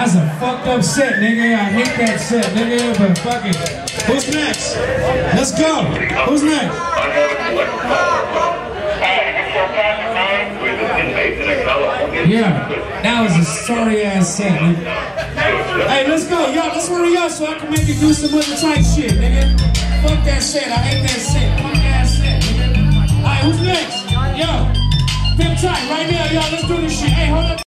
That's a fucked up set, nigga. I hate that set, nigga, but fuck it. Who's next? Let's go. Who's next? Yeah, that was a sorry ass set, nigga. Hey, let's go, y'all. Let's hurry up so I can make you do some other type shit, nigga. Fuck that set. I hate that set. Fuck ass set, nigga. Alright, who's next? Yo, Pimp tight right now, y'all. Let's do this shit. Hey, hold up.